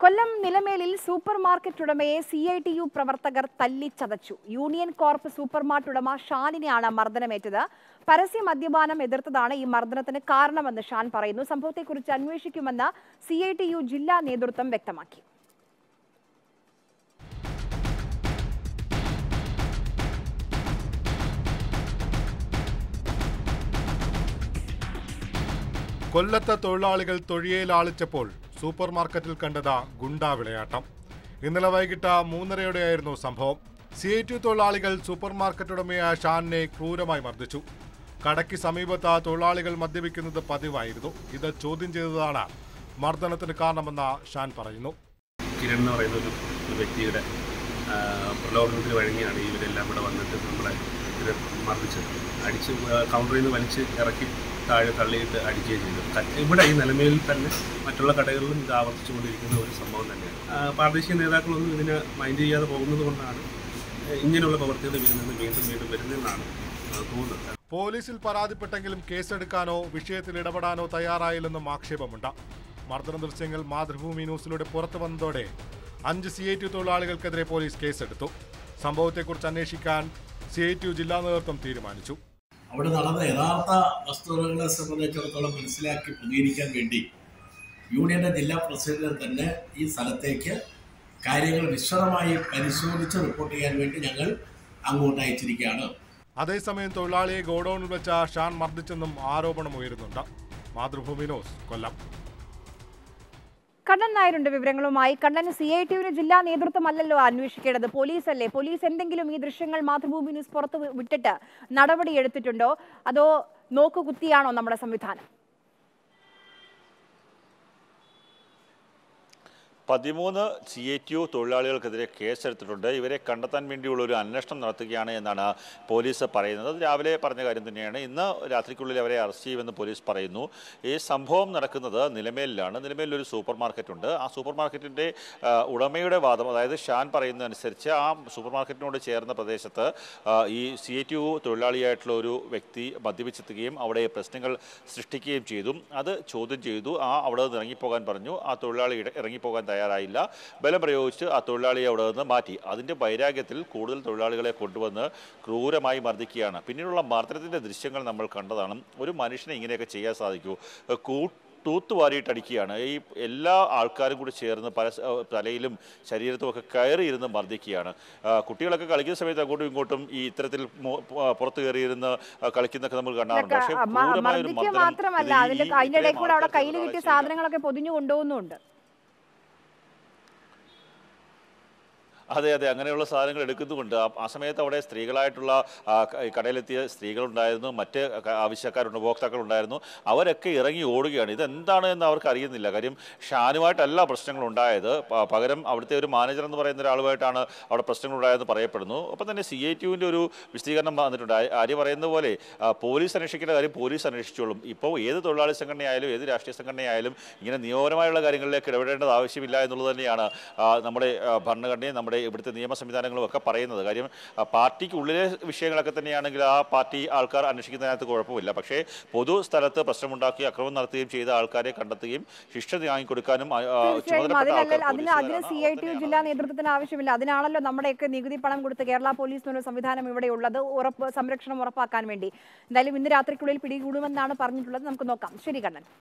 കൊല്ലം നിലമേലിൽ supermarket ഉടമയെ CITU പ്രവർത്തകർ തല്ലിച്ചതച്ചു. Union corp supermarket ഉടമ ഷാനിനെയാണ് മർദ്ദനമേറ്റത്. പരസ്യ മദ്യപാനം എതിർത്തതാണ് ഈ മർദ്ദനത്തിന് കാരണമെന്ന് ഷാൻ പറയുന്നു. സംഭവത്തെക്കുറിച്ച് അന്വേഷിക്കുമെന്ന് CITU ജില്ലാ നേതൃത്വം വ്യക്തമാക്കി. കൊല്ലത്തെ തൊഴിലാളികൾ തൊഴിയേലാളിച്ചപ്പോൾ സൂപ്പർ മാർക്കറ്റിൽ കണ്ടത് ഗുണ്ടാ വിളയാട്ടം. ഇന്നലെ വൈകിട്ട് 3:30യോടെയായിരുന്നു സംഭവം. CITU തൊഴിലാളികൾ സൂപ്പർ മാർക്കറ്റ് ഉടമയായ ഷാനിനെ ക്രൂരമായി മർദ്ദിച്ചു. കടയ്ക്ക് സമീപത്ത് തൊഴിലാളികൾ മദ്യപിക്കുന്നത് പതിവായിരുന്നു. ഇത് ചോദ്യം ചെയ്തതാണ് മർദ്ദനത്തിന് കാരണമെന്ന് ഷാൻ പറയുന്നു. കിരൺ എന്ന് പറയുന്ന ഒരു വ്യക്തിയുടെ പ്രലോഭനത്തിന് വഴങ്ങിയാണ് ഇവരെല്ലാം ഇവിടെ വന്നിട്ട് നമ്മളെ ഇത് മർദ്ദിച്ചത്. അടിച്ച് കൗണ്ടറിൽ നിന്ന് വലിച്ച് ഇറക്കി താഴെ തള്ളിയിട്ട് അടിക്കുകയും ചെയ്തു. ഇവിടെ ഈ നിലമേലിൽ തന്നെ മറ്റുള്ള കടകളിലും ഇത് ആവർത്തിച്ചുകൊണ്ടിരിക്കുന്ന ഒരു സംഭവം തന്നെയാണ്. പ്രാദേശിക നേതാക്കളൊന്നും ഇതിനെ മൈൻഡ് ചെയ്യാതെ പോകുന്നത് കൊണ്ടാണ് ഇങ്ങനെയുള്ള പ്രവൃത്തികൾ ഇതിൽ നിന്ന് വീണ്ടും വരുന്നതെന്നാണ് തോന്നുന്നത്. പോലീസിൽ പരാതിപ്പെട്ടെങ്കിലും കേസെടുക്കാനോ വിഷയത്തിൽ ഇടപെടാനോ തയ്യാറായില്ലെന്നും ആക്ഷേപമുണ്ട്. മർദ്ദന ദൃശ്യങ്ങൾ മാതൃഭൂമി ന്യൂസിലൂടെ പുറത്തു വന്നതോടെ 5 CITU തൊഴിലാളികൾക്കെതിരെ പോലീസ് കേസെടുത്തു. സംഭവത്തെക്കുറിച്ച് അന്വേഷിക്കാൻ CITU ജില്ലാ നേതൃത്വം തീരുമാനിച്ചു. അവിടെ നടന്ന യഥാർത്ഥ വസ്തുതകളെ സംബന്ധിച്ചിടത്തോളം മനസ്സിലാക്കി പ്രതികരിക്കാൻ വേണ്ടി യൂണിയന്റെ ജില്ലാ പ്രസിഡന്റ് തന്നെ ഈ സ്ഥലത്തേക്ക് കാര്യങ്ങൾ വിശദമായി പരിശോധിച്ച് റിപ്പോർട്ട് ചെയ്യാൻ വേണ്ടി ഞങ്ങൾ അങ്ങോട്ട് അയച്ചിരിക്കുകയാണ്. അതേസമയം തൊഴിലാളിയെ ഗോഡൌണിൽ വെച്ച ഷാൻ മർദ്ദിച്ചെന്നും ആരോപണം ഉയരുന്നുണ്ട്. മാതൃഭൂമി ന്യൂസ് കൊല്ലം. കണ്ണൻ നായരുണ്ട് വിവരങ്ങളുമായി. കണ്ണൻ, CITUവിന്റെ ജില്ലാ നേതൃത്വമല്ലല്ലോ അന്വേഷിക്കേണ്ടത്, പോലീസല്ലേ? പോലീസ് എന്തെങ്കിലും ഈ ദൃശ്യങ്ങൾ മാതൃഭൂമി ന്യൂസ് പുറത്ത് വിട്ടിട്ട് നടപടി എടുത്തിട്ടുണ്ടോ, അതോ നോക്കുകുത്തിയാണോ നമ്മുടെ സംവിധാനം? 13 CITU തൊഴിലാളികൾക്കെതിരെ കേസെടുത്തിട്ടുണ്ട്. ഇവരെ കണ്ടെത്താൻ വേണ്ടിയുള്ള ഒരു അന്വേഷണം നടത്തുകയാണ് എന്നാണ് പോലീസ് പറയുന്നത്. അത് രാവിലെ പറഞ്ഞ കാര്യം തന്നെയാണ്. ഇന്ന് രാത്രിക്കുള്ളിൽ അവരെ അറസ്റ്റ് ചെയ്യുമെന്ന് പോലീസ് പറയുന്നു. ഈ സംഭവം നടക്കുന്നത് നിലമേലിലാണ്. നിലമേലിൽ ഒരു സൂപ്പർ മാർക്കറ്റ് ഉണ്ട്. ആ സൂപ്പർ മാർക്കറ്റിൻ്റെ ഉടമയുടെ വാദം, അതായത് ഷാൻ പറയുന്നതനുസരിച്ച് ആ സൂപ്പർ മാർക്കറ്റിനോട് ചേർന്ന പ്രദേശത്ത് ഈ CITU തൊഴിലാളിയായിട്ടുള്ള ഒരു വ്യക്തി മദ്യപിച്ചെത്തുകയും അവിടെ പ്രശ്നങ്ങൾ സൃഷ്ടിക്കുകയും ചെയ്തു. അത് ചോദ്യം ചെയ്തു. അവിടെ നിന്ന് ഇറങ്ങിപ്പോകാൻ പറഞ്ഞു. ആ തൊഴിലാളി ഇറങ്ങിപ്പോകാൻ തയ്യാറായില്ല. ബലം പ്രയോഗിച്ച് ആ തൊഴിലാളിയെ അവിടെ നിന്ന് മാറ്റി. അതിൻ്റെ വൈരാഗ്യത്തിൽ കൂടുതൽ തൊഴിലാളികളെ കൊണ്ടുവന്ന് ക്രൂരമായി മർദ്ദിക്കുകയാണ്. പിന്നീടുള്ള മർദ്ദനത്തിൻ്റെ ദൃശ്യങ്ങൾ നമ്മൾ കണ്ടതാണ്. ഒരു മനുഷ്യനെ ഇങ്ങനെയൊക്കെ ചെയ്യാൻ സാധിക്കൂ? തൂത്തുവാരിയിട്ടടിക്കുകയാണ്. ഈ എല്ലാ ആൾക്കാരും കൂടി ചേർന്ന് തലയിലും ശരീരത്തുമൊക്കെ കയറിയിരുന്ന് മർദ്ദിക്കുകയാണ്. കുട്ടികളൊക്കെ കളിക്കുന്ന സമയത്ത് അങ്ങോട്ടും ഇങ്ങോട്ടും ഈ ഇത്തരത്തിൽ പുറത്തു കയറിയിരുന്ന് കളിക്കുന്നൊക്കെ നമ്മൾ കാണാറുണ്ട്. പക്ഷേ മാത്രമല്ല, അതിന്റെ ഇടയിൽ കൂടെ അവിടെ കയ്യിൽ കിട്ടിയ സാധനങ്ങളൊക്കെ പൊതിഞ്ഞു കൊണ്ടുപോകുന്നുണ്ട്. അതെ, അങ്ങനെയുള്ള സാധനങ്ങൾ എടുക്കുന്നുമുണ്ട്. ആ സമയത്ത് അവിടെ സ്ത്രീകളായിട്ടുള്ള കടയിലെത്തിയ സ്ത്രീകളുണ്ടായിരുന്നു, മറ്റ് ആവശ്യക്കാരുണ്ട്, ഉപഭോക്താക്കളുണ്ടായിരുന്നു. അവരൊക്കെ ഇറങ്ങി ഓടുകയാണ്. ഇതെന്താണ് എന്ന് അവർക്ക് അറിയുന്നില്ല. കാര്യം ഷാനുമായിട്ടല്ല പ്രശ്നങ്ങളുണ്ടായത്, പകരം അവിടുത്തെ ഒരു മാനേജർ എന്ന് പറയുന്ന ഒരാളുമായിട്ടാണ് അവിടെ പ്രശ്നങ്ങളുണ്ടായതെന്ന് പറയപ്പെടുന്നു. ഒപ്പം തന്നെ CITUവിൻ്റെ ഒരു വിശദീകരണം വന്നിട്ടുണ്ട്. ആര്യ പറയുന്ന പോലെ പോലീസ് അന്വേഷിക്കേണ്ട കാര്യം പോലീസ് അന്വേഷിച്ചോളും. ഇപ്പോൾ ഏത് തൊഴിലാളി സംഘടനയായാലും ഏത് രാഷ്ട്രീയ സംഘടനയായാലും ഇങ്ങനെ നിയമപരമായുള്ള കാര്യങ്ങളിലേക്ക് ഇടപെടേണ്ടത് ആവശ്യമില്ല എന്നുള്ളത് തന്നെയാണ് നമ്മുടെ ഭരണഘടനയും നമ്മുടെ ഇവിടുത്തെ നിയമ സംവിധാനങ്ങളും ഒക്കെ പറയുന്നത്. കാര്യം പാർട്ടിക്കുള്ളിലെ വിഷയങ്ങളൊക്കെ തന്നെയാണെങ്കിൽ ആ പാർട്ടി ആൾക്കാർ അന്വേഷിക്കുന്നതിനകത്ത് കുഴപ്പമില്ല. പക്ഷേ പൊതു സ്ഥലത്ത് പ്രശ്നമുണ്ടാക്കി അക്രമം നടത്തുകയും ചെയ്ത ആൾക്കാരെ കണ്ടെത്തുകയും ശിക്ഷ വാങ്ങിക്കൊടുക്കാനും അതിന് CITU ജില്ലാ നേതൃത്വത്തിന് ആവശ്യമില്ല. അതിനാണല്ലോ നമ്മുടെയൊക്കെ നികുതി പണം കൊടുത്ത് കേരള പോലീസ് എന്നൊരു സംവിധാനം ഇവിടെ ഉള്ളത്, സംരക്ഷണം ഉറപ്പാക്കാൻ വേണ്ടി. എന്തായാലും ഇന്ന് രാത്രിക്കുള്ളിൽ പിടികൂടുമെന്നാണ് പറഞ്ഞിട്ടുള്ളത്. നമുക്ക് നോക്കാം. ശരി കണ്ണൻ.